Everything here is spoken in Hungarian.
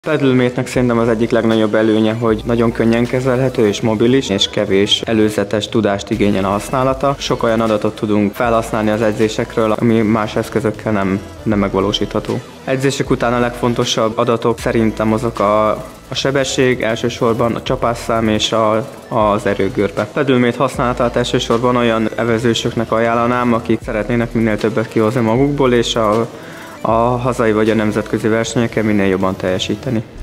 Pedalmate-nek szerintem az egyik legnagyobb előnye, hogy nagyon könnyen kezelhető és mobilis, és kevés előzetes tudást igényel a használata. Sok olyan adatot tudunk felhasználni az edzésekről, ami más eszközökkel nem megvalósítható. Edzések után a legfontosabb adatok szerintem azok a sebesség, elsősorban a csapásszám és az erőgörbe. Pedalmate használatát elsősorban olyan evezősöknek ajánlanám, akik szeretnének minél többet kihozni magukból, és a hazai vagy a nemzetközi versenyeken minél jobban teljesíteni.